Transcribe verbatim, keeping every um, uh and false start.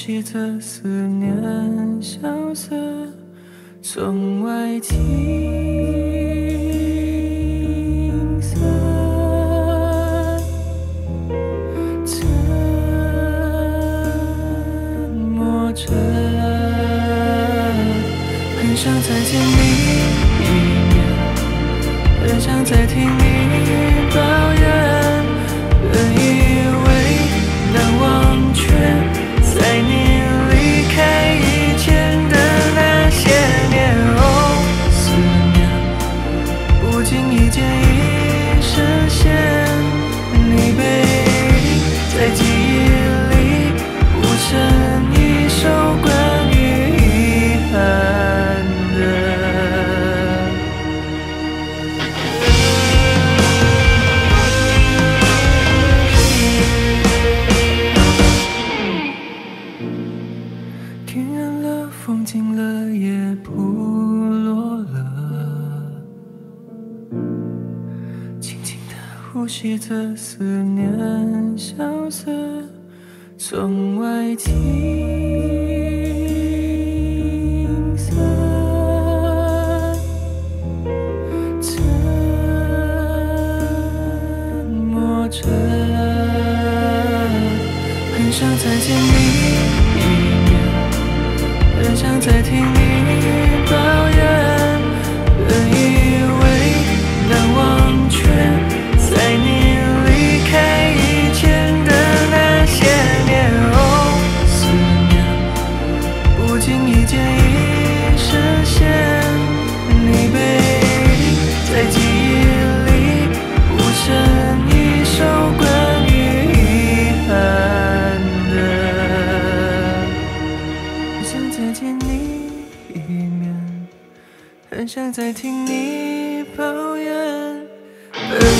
吸着思念萧瑟，窗外青色沉默着，很想再见你一面，很想再听你抱怨，本以为难忘却在你离开以前的那些年。哦，思念不经意间已深陷，你背影在记忆里谱成一首关于遗憾的。天暗了，风静了，也铺落了，轻轻地呼吸着思念萧瑟，窗外青色沉默着，很想再见你一面，很想再听你抱怨，本以为难忘却在你离开以前的那些年。哦，思念不经意间已深陷，你背影在记忆里谱成一首关于遗憾的。很想再见你一面，很想再听你抱怨，本